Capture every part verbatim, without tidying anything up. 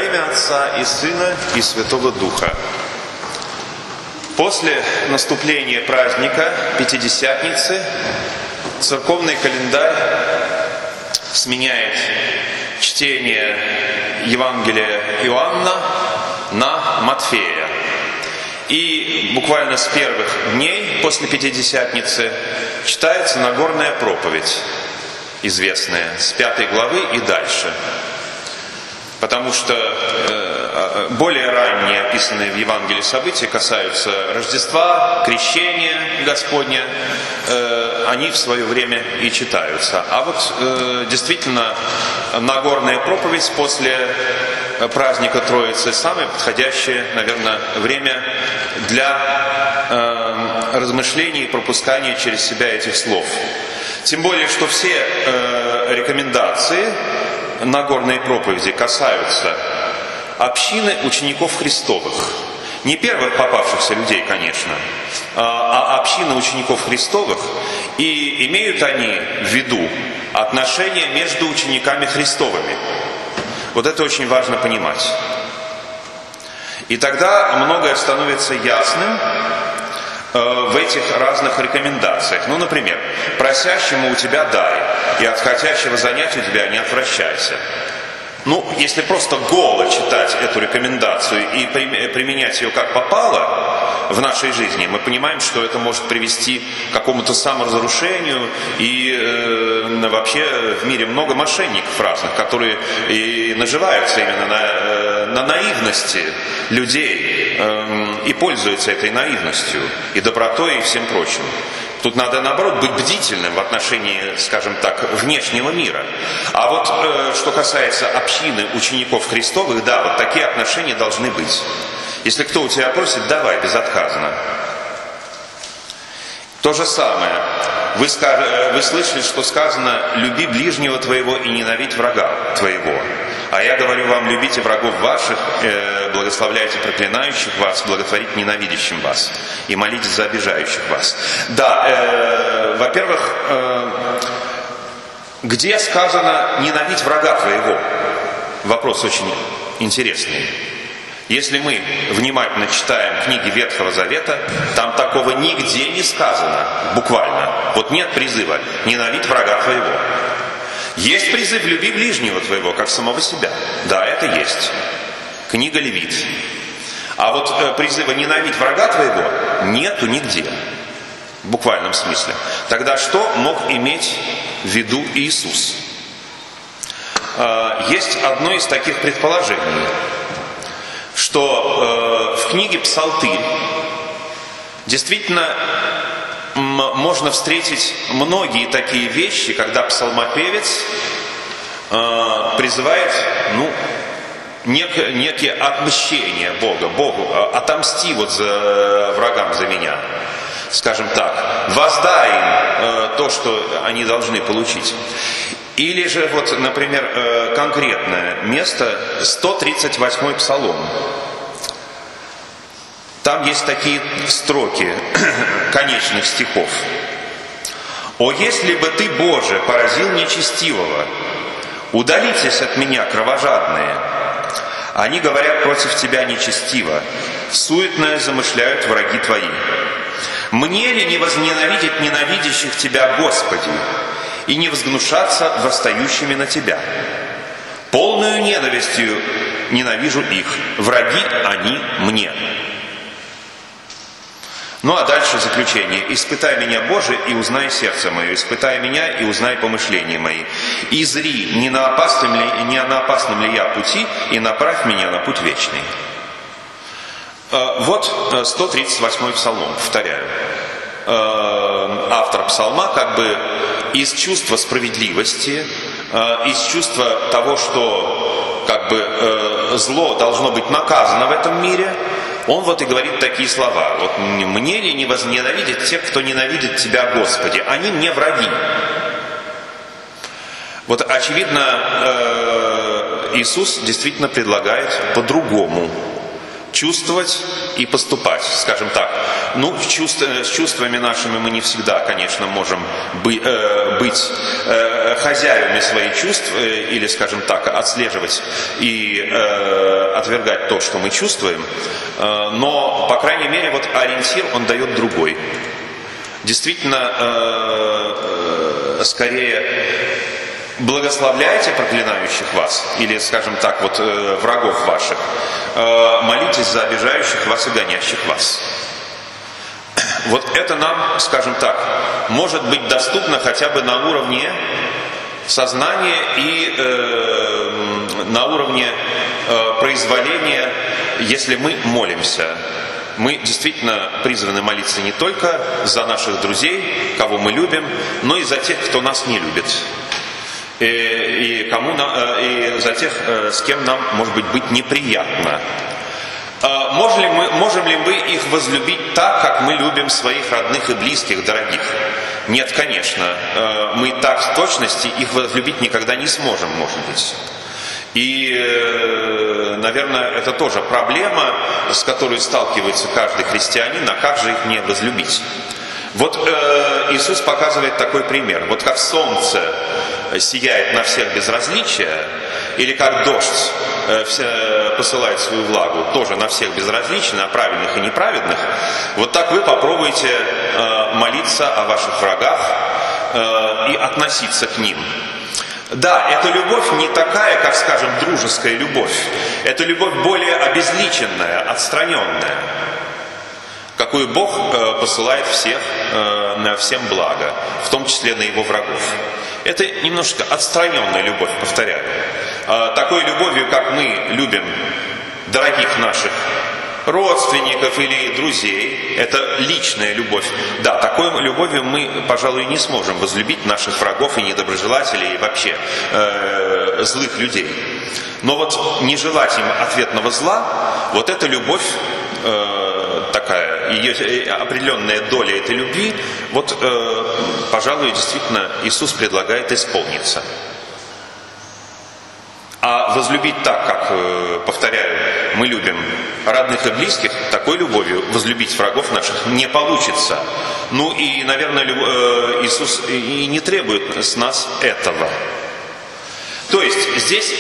имя Отца и Сына и Святого Духа. После наступления праздника Пятидесятницы церковный календарь сменяет чтение Евангелия Иоанна на Матфея. И буквально с первых дней после Пятидесятницы читается Нагорная проповедь, известная, с пятой главы и дальше. Потому что э, более ранние описанные в Евангелии события касаются Рождества, крещения Господня, э, они в свое время и читаются. А вот э, действительно Нагорная проповедь после праздника Троицы самое подходящее, наверное, время для э, размышлений и пропускания через себя этих слов. Тем более, что все э, рекомендации Нагорной проповеди касаются общины учеников Христовых. Не первых попавшихся людей, конечно, а общины учеников Христовых. И имеют они в виду отношения между учениками Христовыми. Вот это очень важно понимать. И тогда многое становится ясным в этих разных рекомендациях. Ну, например, просящему у тебя дай, и от хотящего занять у тебя не отвращайся. Ну, если просто голо читать эту рекомендацию и применять ее как попало в нашей жизни, мы понимаем, что это может привести к какому-то саморазрушению. И э, вообще в мире много мошенников разных, которые и наживаются именно на, э, на наивности людей э, и пользуются этой наивностью и добротой и всем прочим. Тут надо, наоборот, быть бдительным в отношении, скажем так, внешнего мира. А вот э, что касается общины учеников Христовых, да, вот такие отношения должны быть. Если кто у тебя просит, давай, безотказно. То же самое. Вы, скаж... Вы слышали, что сказано: люби ближнего твоего и ненавидь врага твоего. А я говорю вам: любите врагов ваших, э, благословляйте проклинающих вас, благотворите ненавидящим вас и молитесь за обижающих вас. Да, э, во-первых, э, где сказано ненавидь врага твоего? Вопрос очень интересный. Если мы внимательно читаем книги Ветхого Завета, там такого нигде не сказано, буквально. Вот нет призыва «ненавидь врага твоего». Есть призыв «люби ближнего твоего, как самого себя». Да, это есть. Книга Левит. А вот э, призыва «ненавидь врага твоего» нету нигде. В буквальном смысле. Тогда что мог иметь в виду Иисус? Э, есть одно из таких предположений, что э, в книге Псалтырь действительно можно встретить многие такие вещи, когда псалмопевец э, призывает, ну, нек, некие отмщения Бога. Богу, отомсти вот за врагам за меня, скажем так. Воздай им э, то, что они должны получить. Или же, вот, например, э, конкретное место, сто тридцать восьмой Псалом. Там есть такие строки конечных стихов. «О, если бы ты, Боже, поразил нечестивого, удалитесь от меня, кровожадные. Они говорят против тебя нечестиво, суетное замышляют враги твои. Мне ли не возненавидеть ненавидящих тебя, Господи, и не возгнушаться восстающими на тебя? Полную ненавистью ненавижу их, враги они мне». Ну а дальше заключение. «Испытай меня, Боже, и узнай сердце мое, испытай меня и узнай помышления мои. И зри, не на опасном ли, не на опасном ли я пути, и направь меня на путь вечный». Вот сто тридцать восьмой Псалом, повторяю. Автор псалма как бы из чувства справедливости, из чувства того, что как бы зло должно быть наказано в этом мире, он вот и говорит такие слова. Вот «мне ли не возненавидят тех, кто ненавидит Тебя, Господи? Они мне враги». Вот очевидно, Иисус действительно предлагает по-другому чувствовать и поступать, скажем так. ну, чувств, с чувствами нашими мы не всегда, конечно, можем быть, э, быть э, хозяевами своих чувств, э, или, скажем так, отслеживать и э, отвергать то, что мы чувствуем, э, но, по крайней мере, вот ориентир он дает другой. Действительно, э, э, скорее благословляйте проклинающих вас, или, скажем так, вот э, врагов ваших, э, молитесь за обижающих вас и гонящих вас. Вот это нам, скажем так, может быть доступно хотя бы на уровне сознания и э, на уровне э, произволения, если мы молимся. Мы действительно призваны молиться не только за наших друзей, кого мы любим, но и за тех, кто нас не любит. И, и, кому, и за тех, с кем нам, может быть, быть неприятно. Можем ли, мы, можем ли мы их возлюбить так, как мы любим своих родных и близких, дорогих? Нет, конечно. Мы так в точности их возлюбить никогда не сможем, может быть. И, наверное, это тоже проблема, с которой сталкивается каждый христианин, а как же их не возлюбить? Вот э, Иисус показывает такой пример. Вот как солнце сияет на всех без различия, или как дождь э, все, посылает свою влагу тоже на всех без различия, на праведных и неправедных, вот так вы попробуйте э, молиться о ваших врагах э, и относиться к ним. Да, эта любовь не такая, как, скажем, дружеская любовь. Это любовь более обезличенная, отстраненная, какую Бог э, посылает всех, э, на всем благо, в том числе на его врагов. Это немножко отстраненная любовь, повторяю. Э, такой любовью, как мы любим дорогих наших родственников или друзей, это личная любовь. Да, такой любовью мы, пожалуй, не сможем возлюбить наших врагов и недоброжелателей, и вообще э, злых людей. Но вот не желать им ответного зла, вот эта любовь, э, такая, ее определенная доля этой любви, вот, э, пожалуй, действительно Иисус предлагает исполниться. А возлюбить так, как, повторяю, мы любим родных и близких, такой любовью возлюбить врагов наших не получится. Ну и, наверное, Иисус и не требует с нас этого. То есть здесь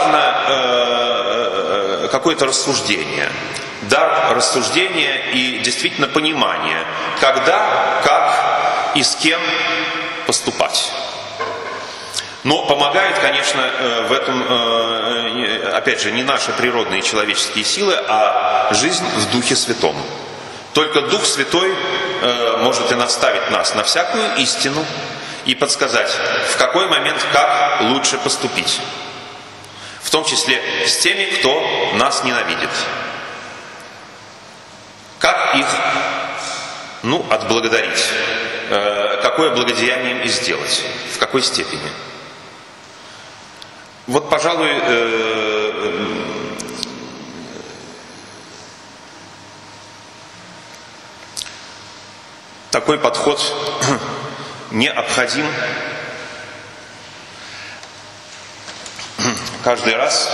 важно какое-то рассуждение, дар рассуждения и действительно понимание, когда, как и с кем поступать. Но помогает, конечно, в этом, опять же, не наши природные человеческие силы, а жизнь в Духе Святом. Только Дух Святой может и наставить нас на всякую истину и подсказать, в какой момент, как лучше поступить. В том числе с теми, кто нас ненавидит. Как их, ну, отблагодарить? Какое благодеяние им сделать? В какой степени? Вот, пожалуй, э, такой подход необходим каждый раз.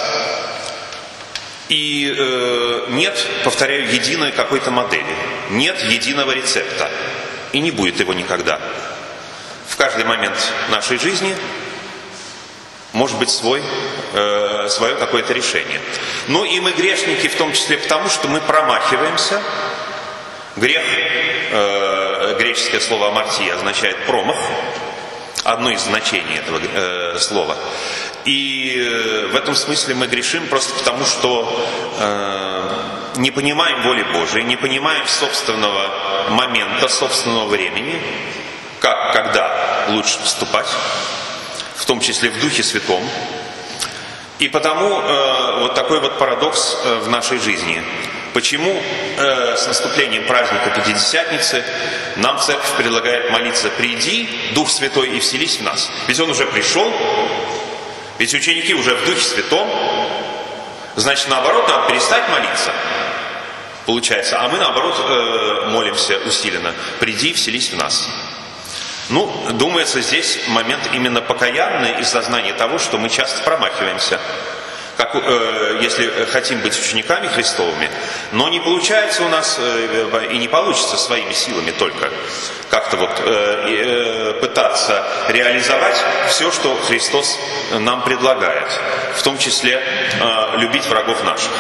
И э, нет, повторяю, единой какой-то модели. Нет единого рецепта. И не будет его никогда. В каждый момент нашей жизни может быть свой, э, свое какое-то решение. Ну и мы грешники в том числе потому, что мы промахиваемся. Грех, э, греческое слово амартия означает промах. Одно из значений этого э, слова. И э, в этом смысле мы грешим просто потому, что э, не понимаем воли Божией, не понимаем собственного момента, собственного времени, как, когда лучше поступать, в том числе в Духе Святом. И потому э, вот такой вот парадокс э, в нашей жизни. Почему э, с наступлением праздника Пятидесятницы нам Церковь предлагает молиться: «Приди, Дух Святой, и вселись в нас». Ведь Он уже пришел, ведь ученики уже в Духе Святом, значит, наоборот, надо перестать молиться, получается, а мы, наоборот, э, молимся усиленно: «Приди, вселись в нас». Ну, думается, здесь момент именно покаянный и сознание того, что мы часто промахиваемся. как, э, если хотим быть учениками Христовыми, но не получается у нас э, и не получится своими силами только как-то вот э, э, пытаться реализовать все, что Христос нам предлагает, в том числе э, любить врагов наших.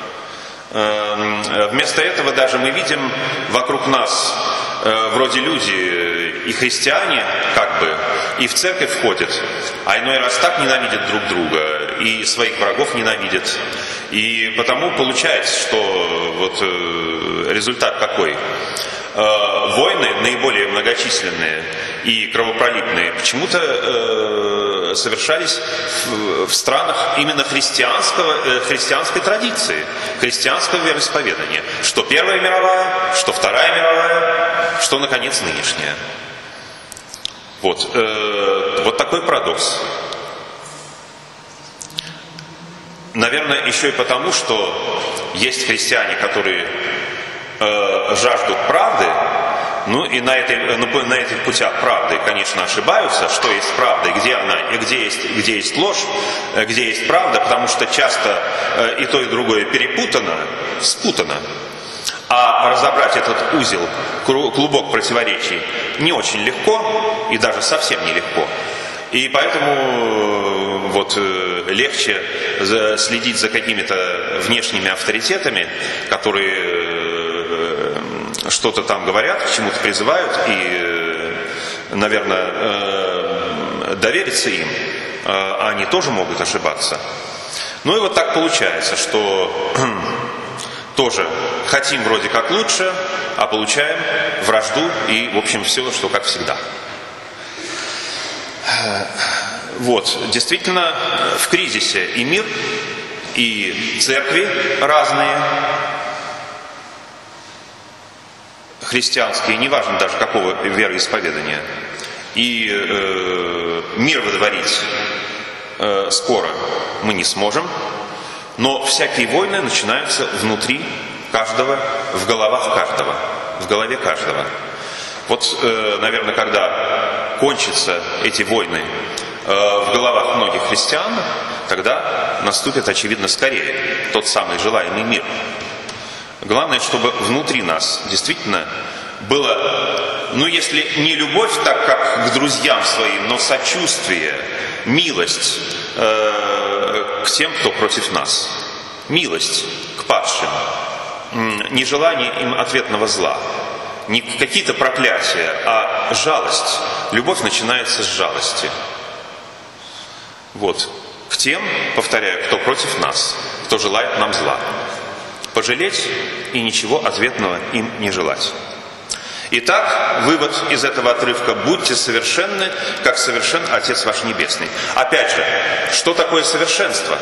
Э, вместо этого даже мы видим вокруг нас э, вроде люди и христиане, как бы, и в церковь входят, а иной раз так ненавидят друг друга, и своих врагов ненавидят. И потому получается, что вот э, результат какой? Э, войны наиболее многочисленные и кровопролитные почему-то э, совершались в, в странах именно христианского, э, христианской традиции, христианского вероисповедания. Что Первая мировая, что Вторая мировая, что, наконец, нынешняя. Вот, э, вот такой парадокс. Наверное, еще и потому, что есть христиане, которые э, жаждут правды, ну и на, этой, на этих путях правды, конечно, ошибаются, что есть правда и где она, и где есть, где есть ложь, где есть правда, потому что часто э, и то, и другое перепутано, спутано. А разобрать этот узел, клубок противоречий, не очень легко и даже совсем нелегко. И поэтому вот легче следить за какими-то внешними авторитетами, которые что-то там говорят, к чему-то призывают, и, наверное, довериться им, а они тоже могут ошибаться. Ну и вот так получается, что тоже хотим вроде как лучше, а получаем вражду и, в общем, все, что как всегда. Вот, действительно, в кризисе и мир, и церкви разные, христианские, неважно даже какого вероисповедания, и э, мир выдворить э, скоро мы не сможем, но всякие войны начинаются внутри каждого, в головах каждого, в голове каждого. Вот, э, наверное, когда кончатся эти войны э, в головах многих христиан, тогда наступит, очевидно, скорее тот самый желаемый мир. Главное, чтобы внутри нас действительно было, ну, если не любовь, так как к друзьям своим, но сочувствие, милость э, к тем, кто против нас. Милость к падшим. Нежелание им ответного зла. Не какие-то проклятия, а жалость. Любовь начинается с жалости. Вот. К тем, повторяю, кто против нас, кто желает нам зла. Пожалеть и ничего ответного им не желать. Итак, вывод из этого отрывка: будьте совершенны, как совершен Отец ваш Небесный. Опять же, что такое совершенство?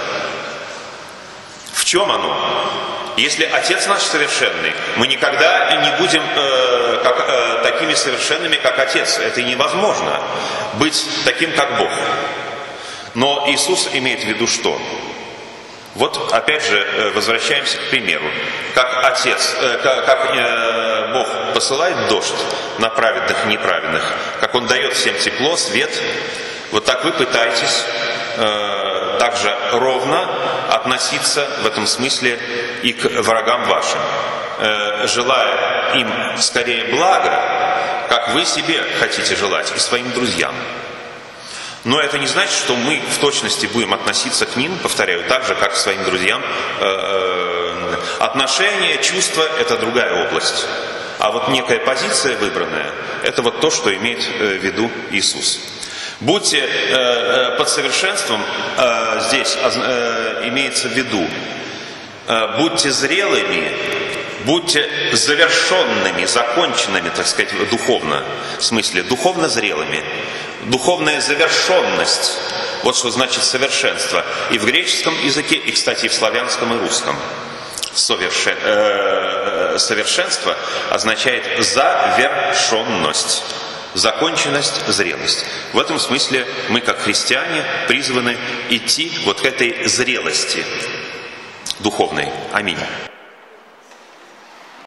В чем оно? Если Отец наш совершенный, мы никогда не будем э, как, э, такими совершенными, как Отец. Это невозможно быть таким, как Бог. Но Иисус имеет в виду что? Вот опять же возвращаемся к примеру. Как Отец, э, как, как э, Бог посылает дождь на праведных и неправедных, как Он дает всем тепло, свет, вот так вы пытаетесь э, также ровно относиться в этом смысле и к врагам вашим, э, желая им скорее блага, как вы себе хотите желать, и своим друзьям. Но это не значит, что мы в точности будем относиться к ним, повторяю, так же, как к своим друзьям. Отношения, чувства – это другая область. А вот некая позиция выбранная – это вот то, что имеет в виду Иисус. Будьте под совершенством, здесь имеется в виду, будьте зрелыми, будьте завершенными, законченными, так сказать, духовно, в смысле, духовно зрелыми. Духовная завершенность, вот что значит совершенство. И в греческом языке, и, кстати, в славянском и русском. Совершен... э... Совершенство означает завершенность, законченность, зрелость. В этом смысле мы, как христиане, призваны идти вот к этой зрелости духовной. Аминь.